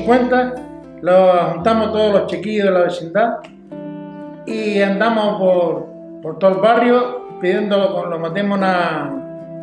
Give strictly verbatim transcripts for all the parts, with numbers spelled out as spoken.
cincuenta, lo juntamos todos los chiquillos de la vecindad y andamos por, por todo el barrio pidiendo, lo metemos una,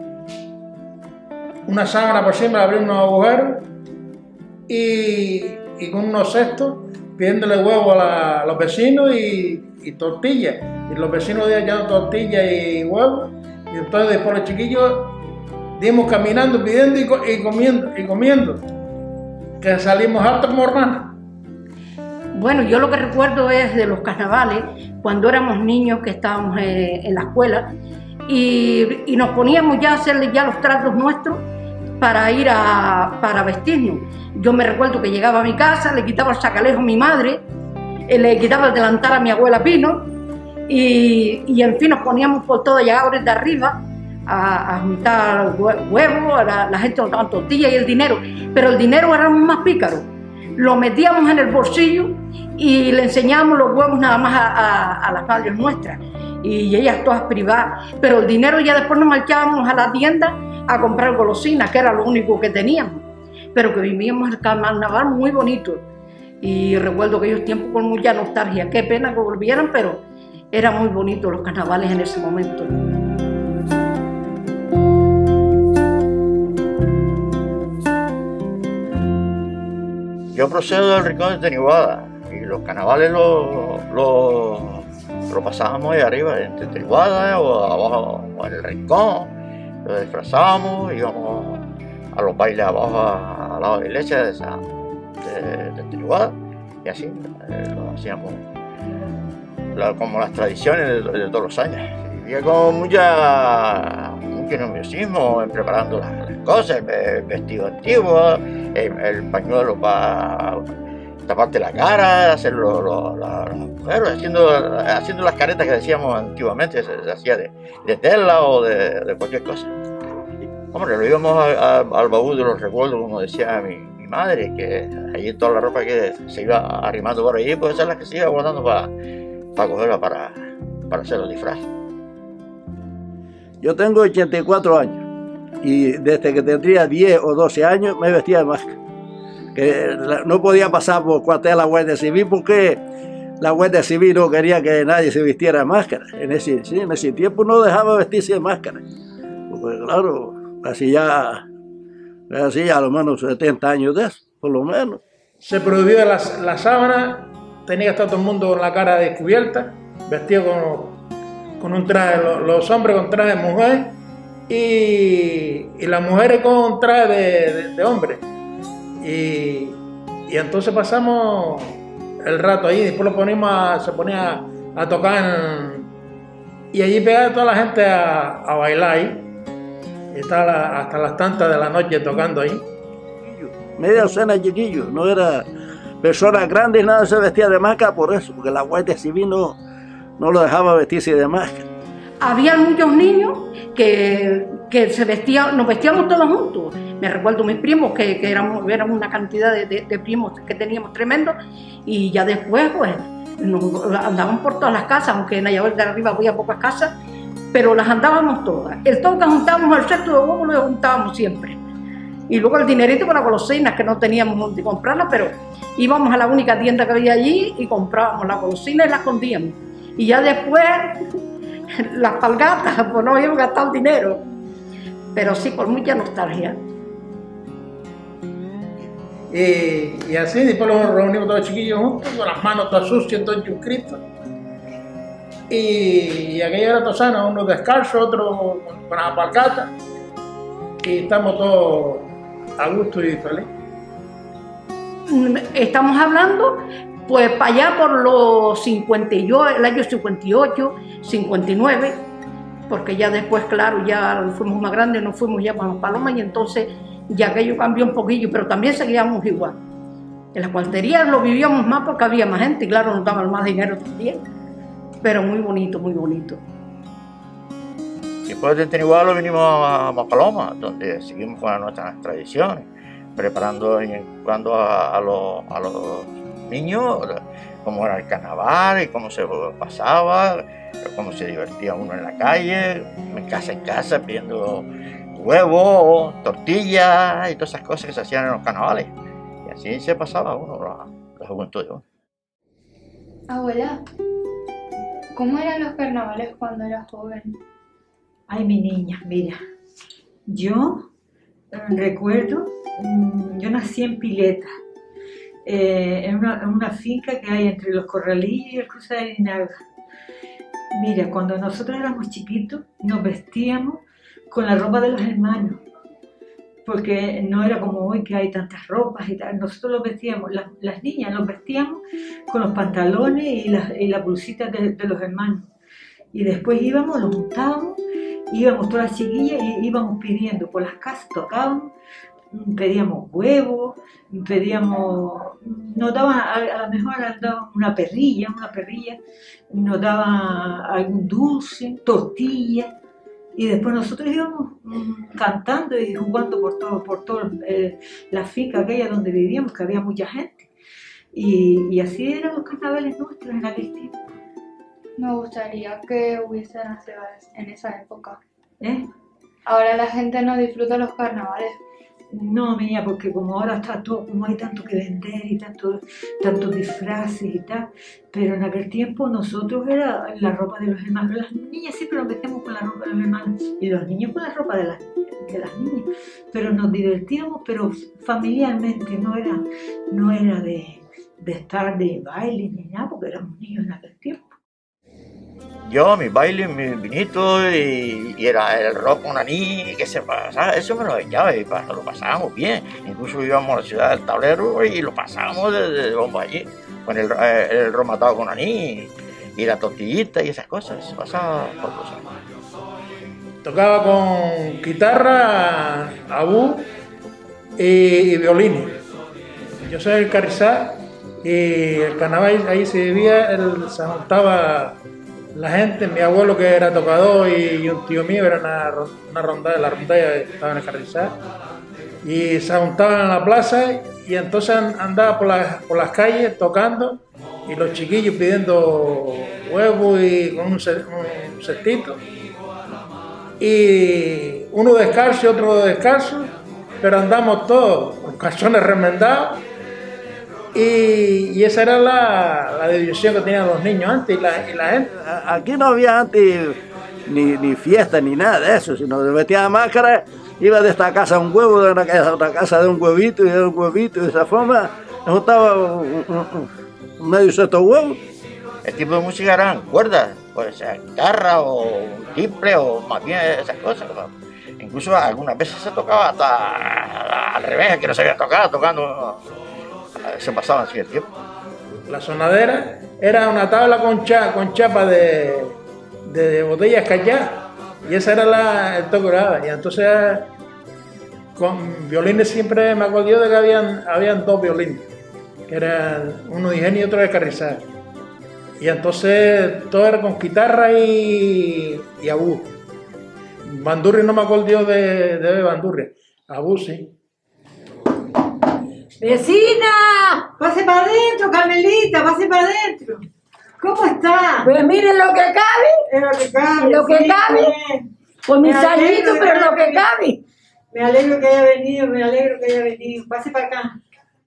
una sábana por encima, abrir unos agujeros y, y con unos cestos pidiéndole huevo a, la, a los vecinos y, y tortillas. Y los vecinos de allá tortillas y huevos. Y entonces después los chiquillos dimos caminando, pidiendo y, y comiendo, y comiendo. Que salimos hartos como ranas. Bueno, yo lo que recuerdo es de los carnavales, cuando éramos niños que estábamos eh, en la escuela y, y nos poníamos ya a hacerle ya los tratos nuestros para ir a para vestirnos. Yo me recuerdo que llegaba a mi casa, le quitaba el sacalejo a mi madre, eh, le quitaba el delantal a mi abuela Pino y, y en fin nos poníamos por todo, llegaba desde arriba a, a juntar huevos, la, la gente nos daba tortillas y el dinero, pero el dinero éramos más pícaros. Lo metíamos en el bolsillo y le enseñábamos los huevos nada más a, a, a las madres nuestras y ellas todas privadas, pero el dinero ya después nos marchábamos a la tienda a comprar golosinas, que era lo único que teníamos, pero que vivíamos el carnaval muy bonito y recuerdo aquellos tiempos con mucha nostalgia. Qué pena que volvieran, pero eran muy bonitos los carnavales en ese momento. Yo procedo del Rincón de Teniguada y los carnavales lo, lo, lo pasábamos ahí arriba, en Teniguada o abajo o en el Rincón, lo disfrazábamos, íbamos a los bailes abajo a, al lado de la iglesia de, esa, de, de Teniguada y así eh, lo hacíamos la, como las tradiciones de, de todos los años. Vivía con mucha, mucho nerviosismo en preparando las, las cosas, el vestido antiguo, el, el pañuelo para taparte la cara, hacer lo, lo, la, los agujeros, haciendo, haciendo las caretas que decíamos antiguamente, se, se hacía de, de tela o de, de cualquier cosa. Hombre, lo íbamos a, a, al baúl de los recuerdos, como decía mi, mi madre, que allí toda la ropa que se iba arrimando por allí, pues esa es la que se iba guardando para, para cogerla para, para hacer los disfraces. Yo tengo ochenta y cuatro años y desde que tendría diez o doce años me vestía de máscara. Que no podía pasar por cuartel a la Guardia Civil porque la Guardia Civil no quería que nadie se vistiera de máscara. En ese, sí, en ese tiempo no dejaba vestirse de máscara. Porque claro, así ya, así a lo menos setenta años de eso, por lo menos. Se prohibió la, la sábana, tenía que estar todo el mundo con la cara descubierta, vestido con, con un traje, los, los hombres con traje de mujer y, y las mujeres con traje de, de, de hombre. Y, y entonces pasamos el rato ahí, después lo ponimos a, se ponía a, a tocar en, y allí pegaba toda la gente a, a bailar ahí. Y estaba la, hasta las tantas de la noche tocando ahí. Media docena de chiquillos, no era personas grandes, nada se vestía de máscara por eso, porque la Guardia Civil no, no lo dejaba vestirse de máscara. Había muchos niños que, que se vestían, nos vestíamos todos juntos. Me recuerdo mis primos, que, que éramos, éramos una cantidad de, de, de primos que teníamos tremendos, y ya después pues nos andaban por todas las casas, aunque en Ayabel de arriba había pocas casas, pero las andábamos todas. El todo que juntábamos, el resto de huevos lo juntábamos siempre. Y luego el dinerito para golosinas, que no teníamos donde comprarlas, pero íbamos a la única tienda que había allí y comprábamos las golosinas y las escondíamos. Y ya después, las palgatas, pues no habíamos gastado dinero. Pero sí, por mucha nostalgia. Y, y así, después nos reunimos todos los chiquillos juntos, con las manos todas sucias, todos chuscritos. Y, y aquello era tosano, uno descalzo, otro con, con las palgatas. Y estamos todos a gusto y feliz. Estamos hablando, pues, para allá por los cincuenta y ocho, el año cincuenta y ocho, cincuenta y nueve, porque ya después, claro, ya fuimos más grandes, nos fuimos ya para las Palomas y entonces ya aquello cambió un poquillo, pero también seguíamos igual. En las cuarterías lo vivíamos más porque había más gente y claro, nos daban más dinero también, pero muy bonito, muy bonito. Después de Teniguada lo vinimos a Mapaloma, donde seguimos con nuestras tradiciones, preparando y educando a, a, los, a los niños cómo era el carnaval y cómo se pasaba, cómo se divertía uno en la calle, en casa en casa, pidiendo huevos, tortillas y todas esas cosas que se hacían en los carnavales. Y así se pasaba uno la, la juventud de uno. Abuela, ¿cómo eran los carnavales cuando eras joven? Ay, mi niña, mira, yo eh, recuerdo, mm, yo nací en Pileta, eh, en, una, en una finca que hay entre los Corralillos y el Cruce de Linaga. Mira, cuando nosotros éramos chiquitos, nos vestíamos con la ropa de los hermanos, porque no era como hoy que hay tantas ropas y tal. Nosotros los vestíamos, las, las niñas los vestíamos con los pantalones y las y la blusitas de, de los hermanos. Y después íbamos, los montábamos, íbamos todas las chiquillas y íbamos pidiendo por las casas, tocábamos, pedíamos huevos, pedíamos, nos daban, a, a lo mejor nos daban una perrilla, una perrilla, nos daban algún dulce, tortillas. Y después nosotros íbamos mm, cantando y jugando por todo, por todo eh, la finca aquella donde vivíamos, que había mucha gente. Y, y así eran los carnavales nuestros en aquel tiempo. Me gustaría que hubiese nacido en esa época. ¿Eh? Ahora la gente no disfruta los carnavales. No, mía, porque como ahora está todo, como hay tanto que vender y tanto, tantos disfraces y tal, pero en aquel tiempo nosotros era la ropa de los hermanos. Las niñas siempre nos vestíamos con la ropa de los hermanos y los niños con la ropa de las, de las niñas, pero nos divertíamos, pero familiarmente, no era, no era de, de estar de baile ni nada, porque éramos niños en aquel tiempo. Yo, mis bailes, mis vinitos y, y era el rock con aní, que se pasaba, eso me lo echaba y lo pasábamos bien. Incluso íbamos a la ciudad del Tablero y lo pasábamos desde bomba allí, con el, el, el romatado con aní y la tortillita y esas cosas, se pasaba por cosas. Tocaba con guitarra, abú y, y violines. Yo soy el Carrizal y el carnaval ahí se vivía, el, se juntaba la gente, mi abuelo que era tocador y un tío mío era una, una rondalla, la rondalla estaba en el Carrizal, y se juntaban en la plaza y entonces andaba por, la, por las calles tocando y los chiquillos pidiendo huevos y con un, un cestito, y uno descalzo y otro descalzo, pero andamos todos con calzones remendados. Y, y esa era la, la diversión que tenían los niños antes y la, y la gente. Aquí no había antes ni, ni fiesta ni nada de eso, sino se metía máscara, iba de esta casa a un huevo, de una casa a otra casa de un huevito y de un huevito, y de esa forma juntaba un, un, un medio cesto de huevos. El tipo de música eran cuerdas, puede ser guitarra o timbre o más bien esas cosas. ¿No? Incluso algunas veces se tocaba hasta al revés, que no sabía tocar, tocando. Se pasaba así el tiempo. La sonadera era una tabla con, cha, con chapa de, de, de botellas calladas, y esa era la, el toque grave. Y entonces con violines siempre me acuerdo de que habían, habían dos violines, que eran uno de Ingenio y otro de Carrizal. Y entonces todo era con guitarra y, y abú. Bandurria no me acuerdo de, de bandurria, abú sí. ¡Vecina! ¡Pase para adentro, Carmelita! ¡Pase para adentro! ¿Cómo está? Pues miren lo que cabe. Es lo que cabe. Lo que sí, cabe. Bien. Con mis Me alegro añitos, de pero verdad lo que que- cabe. Me alegro que haya venido, me alegro que haya venido. Pase para acá.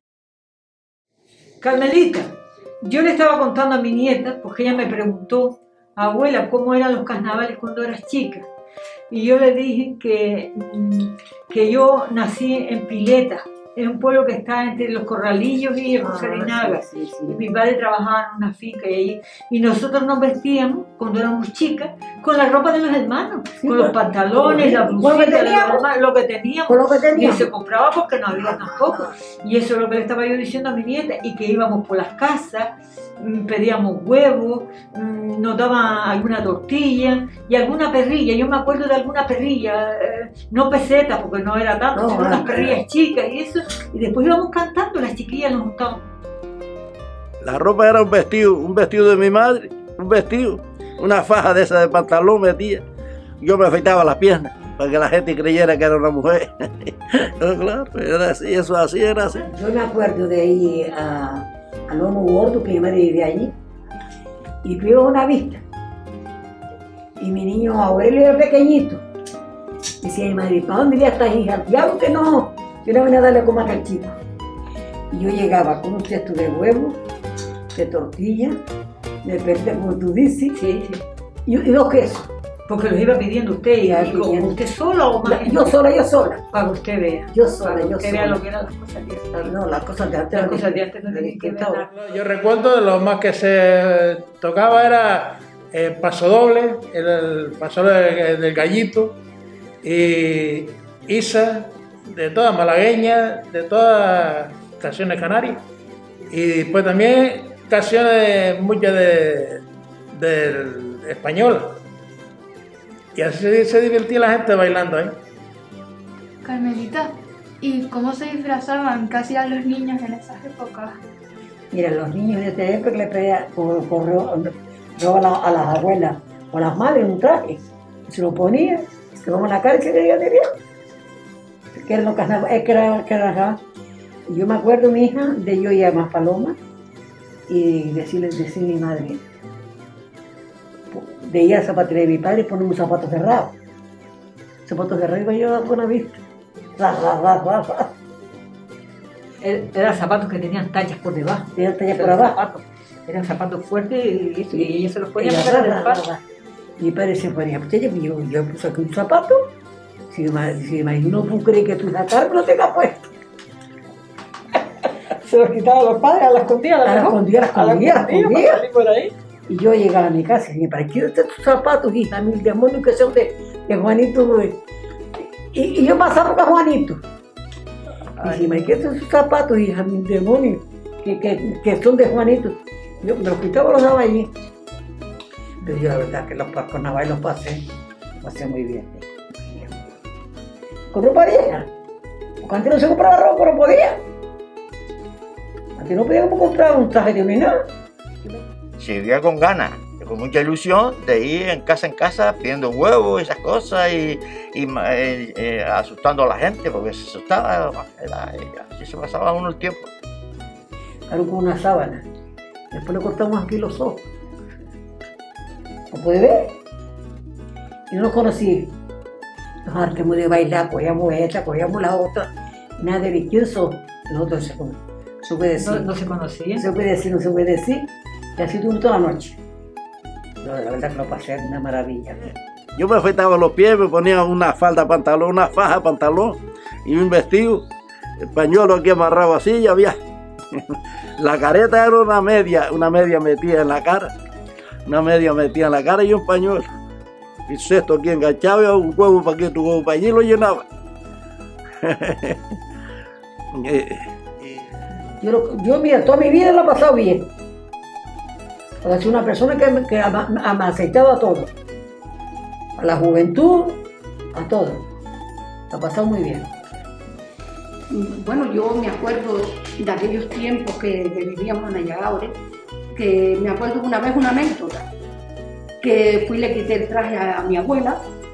Carmelita, yo le estaba contando a mi nieta, porque ella me preguntó, abuela, ¿cómo eran los carnavales cuando eras chica? Y yo le dije que, mm, que yo nací en Pileta, es un pueblo que está entre los Corralillos y el José Linaga. sí, sí, sí. Y mi padre trabajaba en una finca y allí. Y nosotros nos vestíamos, cuando éramos chicas, con la ropa de los hermanos, Sí, con los pues, pantalones, la con lo blusita, que de los teníamos. hermanos, lo que teníamos. Con lo que Y teníamos. se compraba porque no había tampoco. Y eso es lo que le estaba yo diciendo a mi nieta. Y que íbamos por las casas, mm, pedíamos huevos, mm, nos daban alguna tortilla y alguna perrilla. Yo me acuerdo de alguna perrilla, eh, no peseta porque no era tanto, No, sino no, unas no. perrillas chicas y eso. Y después íbamos cantando, las chiquillas nos juntaban. La ropa era un vestido, un vestido de mi madre, un vestido, una faja de esa de pantalón metía. Yo me afeitaba las piernas para que la gente creyera que era una mujer. Pero claro, era así, eso así, era así. Yo me acuerdo de ir a, a Lomo Gordo, que mi madre vivía allí, y vio una vista. Y mi niño Aurelio era pequeñito. Decía mi madre, ¿para dónde iría esta hija? Diablo que no, yo no venía a darle como a aquel chico. Y yo llegaba con un cesto de huevo, de tortilla, de perte, como tú dices, Sí, sí. y, y dos quesos. Porque los iba pidiendo usted y Ya, digo, pidiendo. ¿usted sola o más? Yo sola, yo sola. Para que usted vea. Yo sola, Para que yo usted sola. vea lo que eran las cosas que estaban. No, las cosas de antes. Las eran cosas de antes no de tenían que ver distintas. nada. Yo recuerdo lo más que se tocaba era el paso doble, el, el paso del, del gallito, y Isa, de todas malagueñas, de todas canciones canarias, y después también canciones muchas de, del español. Y así se divertía la gente bailando ahí. Carmelita, ¿y cómo se disfrazaban? ¿Qué hacían los niños en esas épocas? Mira, los niños de esta época le pedían por, por, roban a, a las abuelas o a las madres un traje. Se lo ponían, se lo a la cara y se le de bien. Que eran los carnavales, que era, que era, y yo me acuerdo, mi hija, de yo ir a Maspalomas y decirle, decirle a mi madre, de ir a la zapatería de mi padre y ponerme un zapato cerrado. Zapatos cerrados iba yo a buena vista. Ra, ra, ra, ra, ra. Eran zapatos que tenían tallas por debajo. Tenían tallas por Eran abajo. zapatos. Eran zapatos fuertes y, y, y ella se los ponía Ella, para ra, el ra, paso. ra, ra. Mi padre se ponía, pues yo, yo, yo puse aquí un zapato. Si me si me no puedo creer que tu hija Carmen lo tenga puesto. Se los quitaba a los padres, a la escondida, A la escondida, a la escondida, a la escondida. para salir por ahí. Y yo llegaba a mi casa y me parecía, ¿quién están tus zapatos, hija? Mil demonios que son de, de Juanito. Güey. Y, y yo pasaba por Juanito. Y si me quedan sus zapatos, hija, mil demonios, que, que, que son de Juanito. Yo me los quitaba y los daba allí. Pero yo la verdad que los carnavales los pasé, los pasé muy bien. Con ropa vieja. Porque antes no se compraba ropa, no podía. Antes no podía comprar un traje de unidad. Se vivía con ganas, con mucha ilusión de ir en casa en casa pidiendo huevos y esas cosas y, y eh, eh, asustando a la gente porque se asustaba, era, era, así se pasaba uno el tiempo. Claro, con una sábana. Después le cortamos aquí los ojos. ¿Lo puede ver? Y no nos conocí. Nos hartamos de bailar, cogíamos esta, cogíamos la otra. Nada de vicioso. Nosotros se, se puede decir. No, no se conocían. Se puede decir, no se puede decir. Y así tuve toda la noche. Yo, la verdad que lo pasé una maravilla. Yo me afeitaba los pies, me ponía una falda pantalón, una faja pantalón y un vestido, el pañuelo aquí amarrado así y había. La careta era una media, una media metida en la cara, una media metida en la cara y un pañuelo. Y cesto aquí enganchado y un huevo para aquí, tu huevo para allí lo llenaba. Yo, lo- yo, mira, toda mi vida la he pasado bien. Porque soy una persona que, me- que ama- me ha aceitado a todo. A la juventud, a todo. La he pasado muy bien. Bueno, yo me acuerdo de aquellos tiempos que, que vivíamos en Ayagaure, que me acuerdo una vez una anécdota, que fui y le quité el traje a, a mi abuela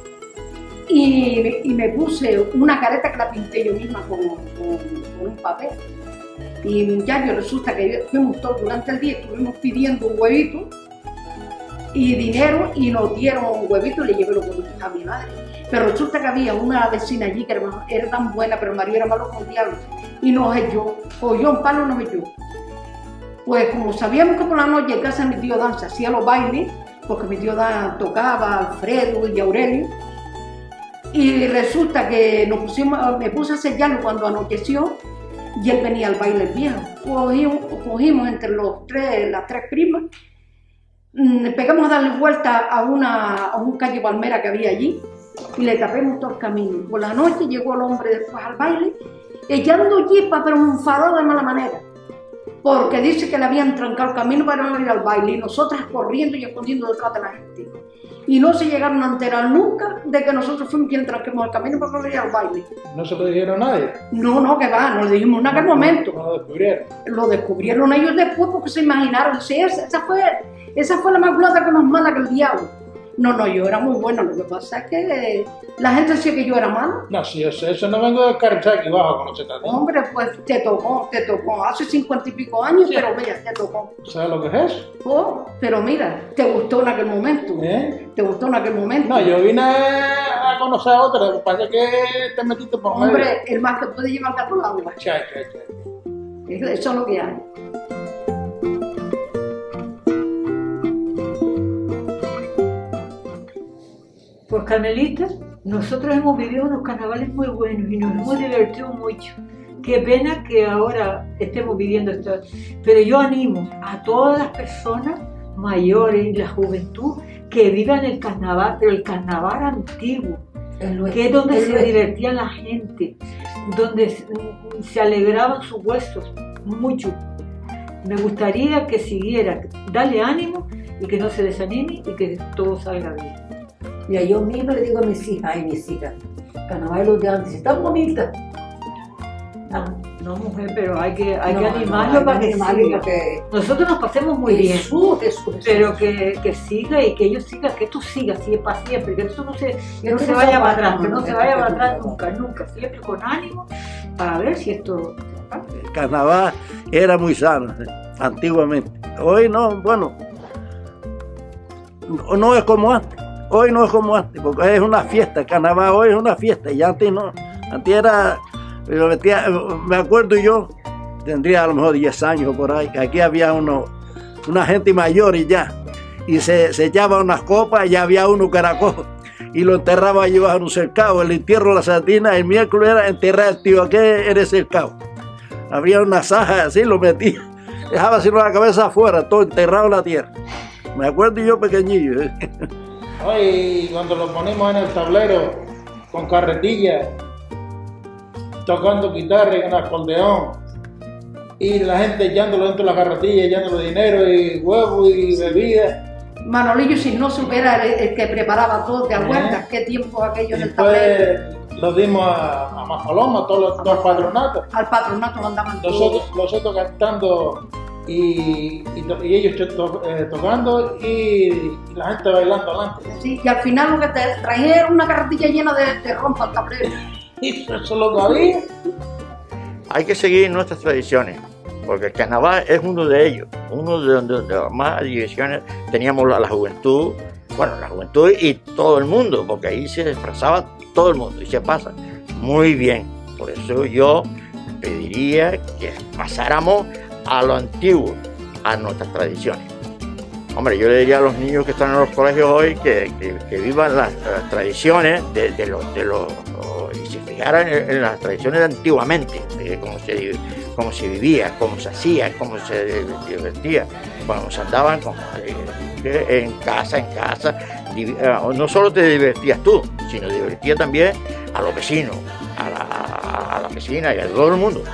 y, y me puse una careta que la pinté yo misma con, con, con un papel. Y muchachos, resulta que fuimos todos durante el día, estuvimos pidiendo un huevito y dinero y nos dieron un huevito y le llevé los huevitos a mi madre. Pero resulta que había una vecina allí que era, era tan buena, pero el marido era malo como el diablo, y nos echó, cogió un palo y nos echó. Pues como sabíamos que por la noche en casa de mi tío Dan se hacía los bailes, porque mi tío Dan tocaba, Alfredo y Aurelio, y resulta que nos pusimos, me puse a sellarlo cuando anocheció, y él venía al baile el viejo. Cogimos, cogimos entre los tres, las tres primas, mmm, pegamos a darle vuelta a, una, a un calle palmera que había allí, y le tapemos todo el camino. Por la noche llegó el hombre después al baile, echando chispa, pero enfadado de mala manera, porque dice que le habían trancado el camino para no ir al baile, y nosotras corriendo y escondiendo detrás de la gente. Y no se llegaron a enterar nunca de que nosotros fuimos quienes tranquemos el camino para no ir al baile. No se lo dijeron a nadie. No, no, que va, no le dijimos en aquel No, momento. No lo descubrieron. Lo descubrieron ellos después porque se imaginaron, sí, esa, esa, fue, esa fue la más glota que más mala que el diablo. No, no, yo era muy buena, lo que pasa es que la gente decía que yo era mala. No, si yo sé, eso no vengo de carrizar aquí abajo con los cetadines. Hombre, pues te tocó, te tocó, hace cincuenta y pico años, Sí. pero mira, te tocó. ¿Sabes lo que es eso? Oh, pero mira, te gustó en aquel momento, ¿Eh? te gustó en aquel momento. No, yo vine a conocer a otra, lo que pasa es que te metiste por medio. Hombre, el más que puede llevar gato al agua. Cha, cha, cha. Eso es lo que hay. Pues Carmelita, nosotros hemos vivido unos carnavales muy buenos y nos hemos divertido mucho. Qué pena que ahora estemos viviendo esto. Pero yo animo a todas las personas mayores y la juventud que vivan el carnaval, pero el carnaval antiguo, que es donde se divertía la gente, donde se alegraban sus huesos mucho. Me gustaría que siguiera, darle ánimo y que no se desanime y que todo salga bien. Mira, yo misma le digo a mis hijas, ay, mis hijas, carnavales de antes, están bonitas. No, no, mujer, pero hay que, hay No, que no, animarlo hay para que que animarlo siga. porque- Nosotros nos pasemos muy bien, Jesús, Jesús, Jesús. pero que, que siga y que ellos sigan, que esto siga así para siempre, que esto no se, que no esto se no vaya se para aparta, atrás, que no no, se esto vaya no para se atrás aparta. nunca, nunca, siempre con ánimo para ver si esto... El carnaval era muy sano, eh, antiguamente. Hoy no, bueno, no, no es como antes. Hoy no es como antes, porque es una fiesta. El carnaval hoy es una fiesta y antes no. Antes era, me metía- me acuerdo yo, tendría a lo mejor diez años por ahí, que aquí había uno, una gente mayor y ya, y se, se echaba unas copas y ya había uno que era cojo. Y lo enterraba allí bajo un cercado. El entierro de la sardina, el miércoles era enterrar al tío aquel en el cercado. Había una saja así, lo metía, dejaba así la cabeza afuera, todo enterrado en la tierra. Me acuerdo yo pequeñillo. ¿eh? Hoy cuando lo ponemos en el tablero con carretilla, tocando guitarra y con acordeón, y la gente echándolo dentro de la carretilla, echándolo dinero y huevos y bebida. Manolillo, si no supiera el, el que preparaba todo, ¿te acuerdas? ¿Qué tiempo aquello en Y el tablero? después lo dimos a, a Maspalomas, a todos los, todos los patronatos. Al patronato lo andaban todos. Nosotros, nosotros cantando y, y, to- y ellos to- eh, tocando y, y la gente bailando adelante. Sí, y al final lo que te traía era una carretilla llena de, de rompa al tablero. Y eso es lo que había. Hay que seguir nuestras tradiciones, porque el carnaval es uno de ellos, uno de donde de las más diversiones teníamos la, la juventud, bueno, la juventud y todo el mundo, porque ahí se disfrazaba todo el mundo y se pasa muy bien. Por eso yo pediría que pasáramos a lo antiguo, a nuestras tradiciones. Hombre, yo le diría a los niños que están en los colegios hoy que, que, que vivan las, las tradiciones de, de los... De los y se fijaran en, en las tradiciones de antiguamente, de cómo se, cómo se vivía, cómo se hacía, cómo se divertía, cuando se andaban como, eh, en casa, en casa. No solo te divertías tú, sino divertías también a los vecinos, a la, a la vecina y a todo el mundo.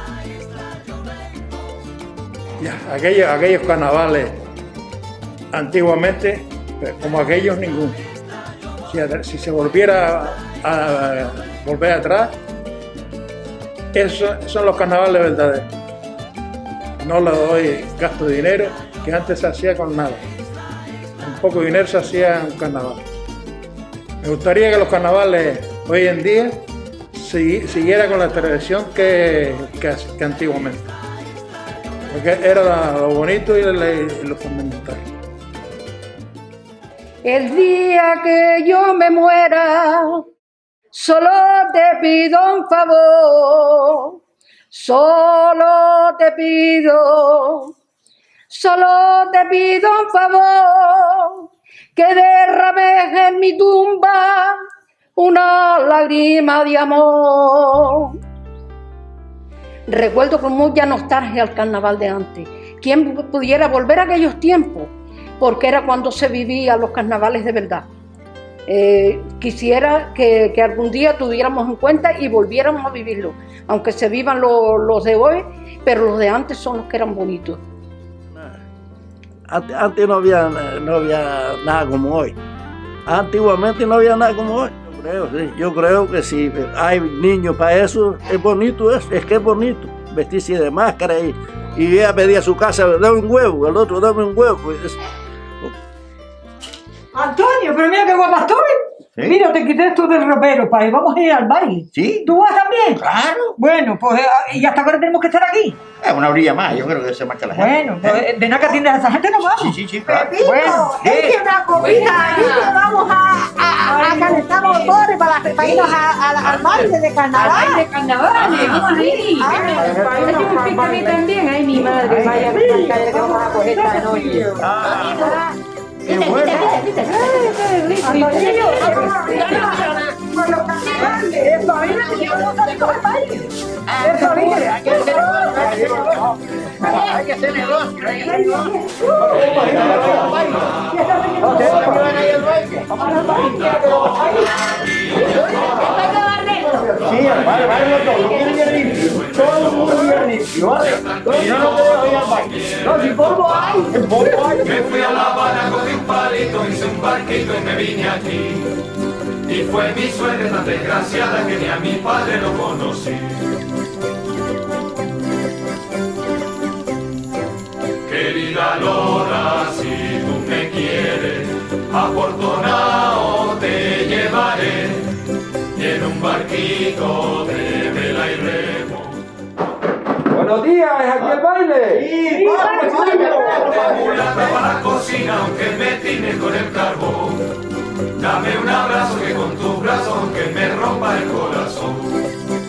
Ya, aquellos, aquellos carnavales antiguamente, pues, como aquellos ninguno. Si, si se volviera a, a volver atrás, esos son los carnavales verdaderos. No le doy gasto de dinero, que antes se hacía con nada. Con poco dinero se hacía un carnaval. Me gustaría que los carnavales hoy en día sigui- siguiera con la tradición que, que, que antiguamente. Porque era lo bonito y lo fundamental. El día que yo me muera, solo te pido un favor, solo te pido, solo te pido un favor, que derrames en mi tumba una lágrima de amor. Recuerdo con mucha nostalgia el carnaval de antes. ¿Quién pudiera volver a aquellos tiempos? Porque era cuando se vivían los carnavales de verdad. Eh, quisiera que, que algún día tuviéramos en cuenta y volviéramos a vivirlo, aunque se vivan lo, los de hoy, pero los de antes son los que eran bonitos. Antes, antes no, había, no había nada como hoy. Antiguamente no había nada como hoy. Yo creo, sí. Yo creo que si hay niños para eso, es bonito eso, es que es bonito. Vestirse de máscara y, y ella pedía a su casa, dame un huevo, el otro dame un huevo. Pues, Antonio, pero mira qué guapa estoy. ¿Sí? Mira, te quité esto del ropero, para vamos a ir al baile. ¿Sí? ¿Tú vas también? Claro. Bueno, pues eh, ¿y hasta ahora tenemos que estar aquí? Es una orilla más, yo creo que se marcha la gente. Bueno, pues de nada que atiendes a esa gente nos vamos. Sí, sí, sí, claro. Bueno, Es que una copita ahí que vamos a, a, a calentar motores para, para para irnos a, a, al baile de carnaval. Al baile de carnaval, vamos a ir. Yo me invito a mí también, ay mi madre, vaya a que vamos a coger esta noche. Qué bueno. Con los carnavales, eso, a mí me llevamos a coger baile. Eso, mire, hay que hacer negocio. Hay que hacer negocio. Hay que hacer negocio. Sí, vale, vale, todo. Quieren bien limpio. Todo el mundo bien limpio, ¿vale? Y no nos quedemos ir al baile. No, si polvo hay. El polvo hay. Me fui a La Habana, cogí un palito, hice un barquito y me vine aquí. Y fue mi suerte tan desgraciada que ni a mi padre lo conocí. Querida Lola, si tú me quieres, a Portonao te llevaré. Y en un barquito de vela y remo. Buenos días, ¿es aquí el baile? Sí, vamos, vamos. De mulata para la cocina, aunque me tine con el carbón. Dame un abrazo que con tus brazos, aunque me rompa el corazón.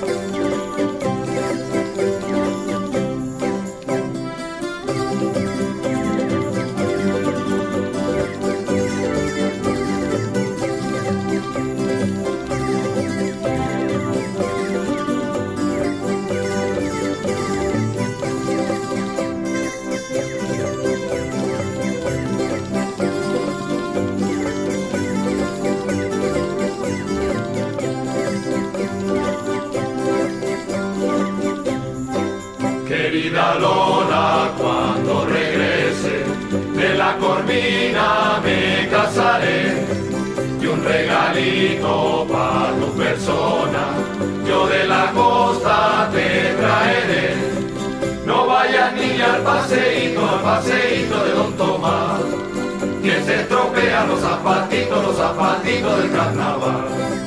Querida Lola, cuando regrese de la Corvina me casaré y un regalito para tu persona yo de la costa te traeré. No vayas niña al paseíto, al paseíto de Don Tomás, que se estropean los zapatitos, los zapatitos del carnaval.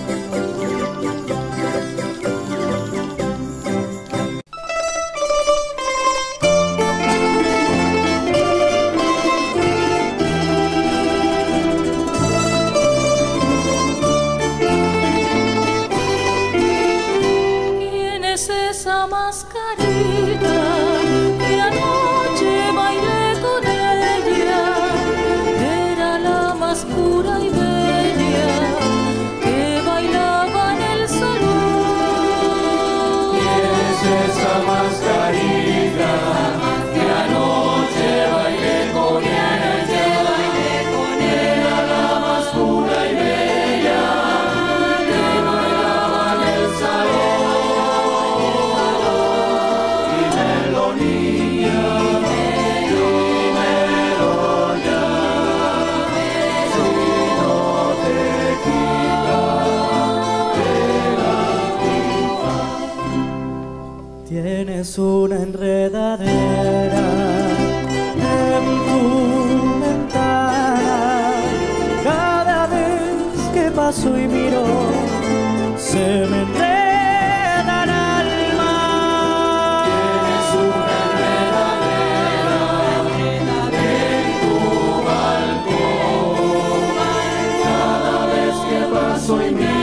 Tienes una enredadera en tu ventana. Cada vez que paso y miro, se me enreda el alma. Tienes una enredadera en tu balcón. Cada vez que paso y miro,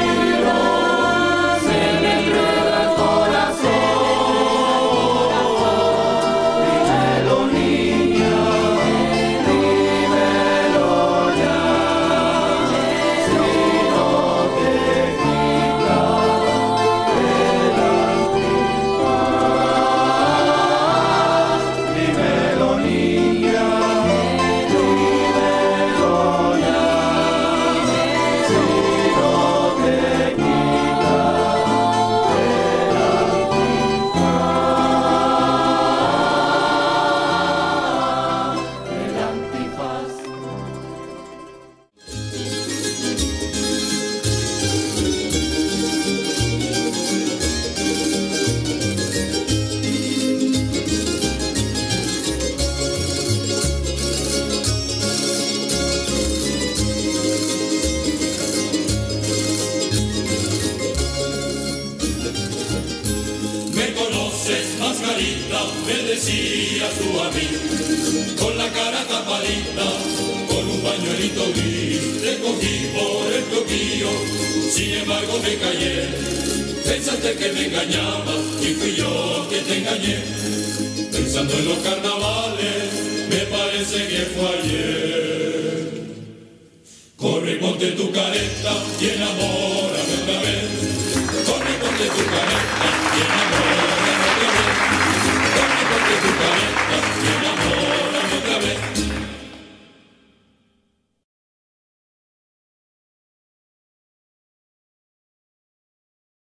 me decías tú a mí, con la cara tapadita, con un pañuelito gris, te cogí por el toquillo, sin embargo me callé. Pensaste que me engañaba y fui yo que te engañé. Pensando en los carnavales, me parece que fue ayer. Corre, ponte tu careta y enamórame otra vez. Corre, ponte tu careta y enamórame otra vez. Corre, ponte tu careta y enamórame.